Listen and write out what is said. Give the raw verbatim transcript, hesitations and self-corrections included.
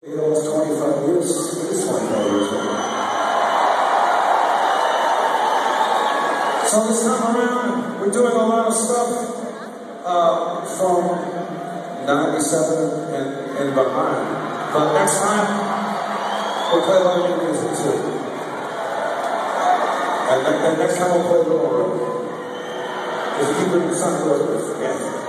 It was twenty-five years. It is twenty-five years old. So this time around, we're doing a lot of stuff uh, from ninety-seven and, and behind. But next time, we'll play a lot of new music too. And, and next time we'll play Laura. Just keep it in the sun. Yeah.